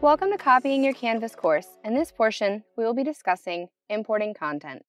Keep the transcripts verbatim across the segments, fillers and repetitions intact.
Welcome to Copying Your Canvas course. In this portion, we will be discussing importing content.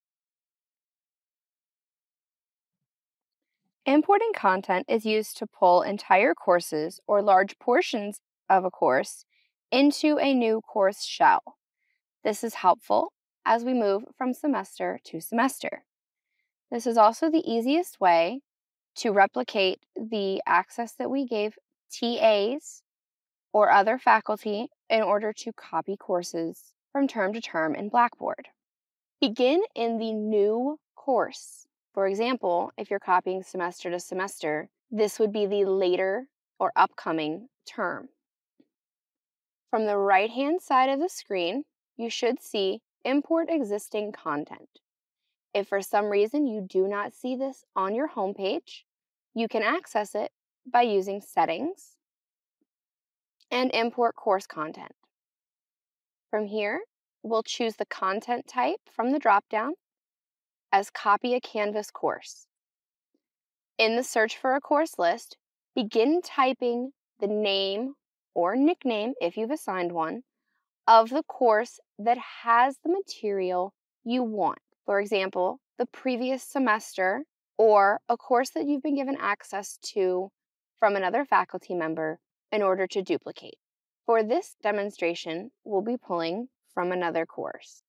Importing content is used to pull entire courses or large portions of a course into a new course shell. This is helpful as we move from semester to semester. This is also the easiest way to replicate the access that we gave T As or other faculty in order to copy courses from term to term in Blackboard. Begin in the new course. For example, if you're copying semester to semester, this would be the later or upcoming term. From the right-hand side of the screen, you should see Import Existing Content. If for some reason you do not see this on your homepage, you can access it by using Settings and Import Course Content. From here, we'll choose the content type from the dropdown as Copy a Canvas Course. In the Search for a Course list, begin typing the name or nickname, if you've assigned one, of the course that has the material you want. For example, the previous semester or a course that you've been given access to from another faculty member in order to duplicate. For this demonstration, we'll be pulling from another course.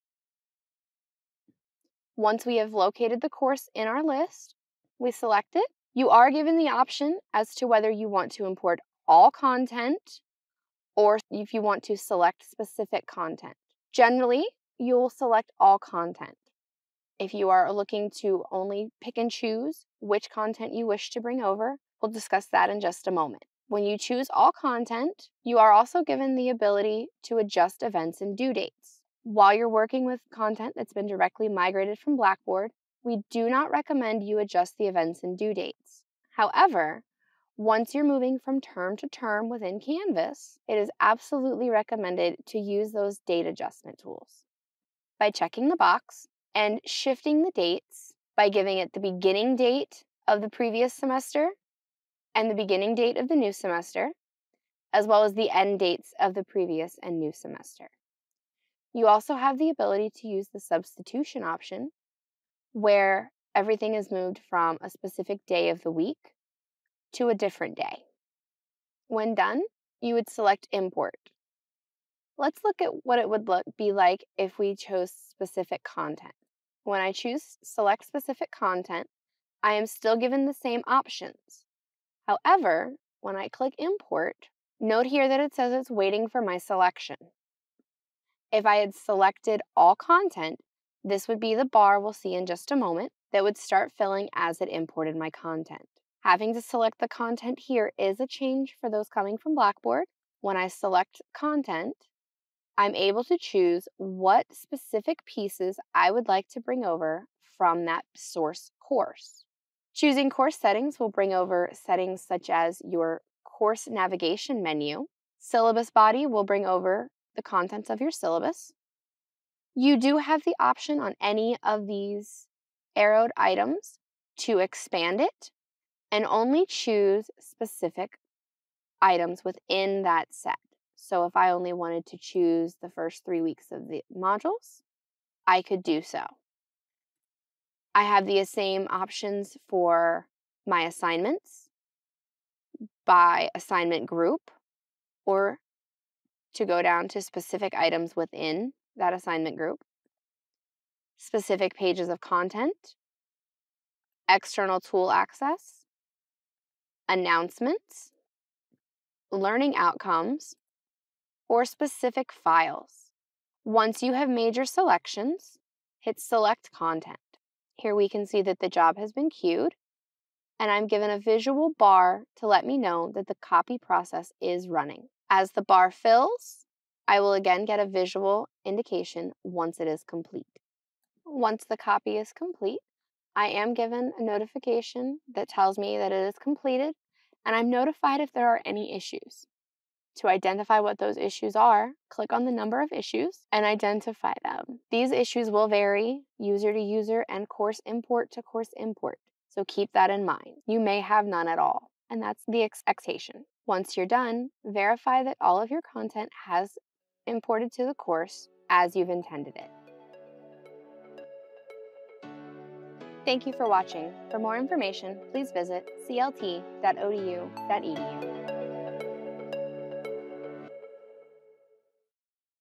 Once we have located the course in our list, we select it. You are given the option as to whether you want to import all content or if you want to select specific content. Generally, you'll select all content. If you are looking to only pick and choose which content you wish to bring over, we'll discuss that in just a moment. When you choose all content, you are also given the ability to adjust events and due dates. While you're working with content that's been directly migrated from Blackboard, we do not recommend you adjust the events and due dates. However, once you're moving from term to term within Canvas, it is absolutely recommended to use those date adjustment tools. By checking the box and shifting the dates by giving it the beginning date of the previous semester and the beginning date of the new semester, as well as the end dates of the previous and new semester. You also have the ability to use the substitution option, where everything is moved from a specific day of the week to a different day. When done, you would select Import. Let's look at what it would look, be like if we chose specific content. When I choose Select Specific Content, I am still given the same options. However, when I click Import, note here that it says it's waiting for my selection. If I had selected all content, this would be the bar we'll see in just a moment that would start filling as it imported my content. Having to select the content here is a change for those coming from Blackboard. When I select content, I'm able to choose what specific pieces I would like to bring over from that source course. Choosing course settings will bring over settings such as your course navigation menu. Syllabus body will bring over the contents of your syllabus. You do have the option on any of these arrowed items to expand it and only choose specific items within that set. So if I only wanted to choose the first three weeks of the modules, I could do so. I have the same options for my assignments by assignment group or to go down to specific items within that assignment group, specific pages of content, external tool access, announcements, learning outcomes, or specific files. Once you have made your selections, hit Select Content. Here we can see that the job has been queued, and I'm given a visual bar to let me know that the copy process is running. As the bar fills, I will again get a visual indication once it is complete. Once the copy is complete, I am given a notification that tells me that it is completed, and I'm notified if there are any issues. To identify what those issues are, click on the number of issues and identify them. These issues will vary user to user and course import to course import, so keep that in mind. You may have none at all. and that's the expectation. Once you're done, verify that all of your content has imported to the course as you've intended it. Thank you for watching. For more information, please visit c l t dot o d u dot e d u.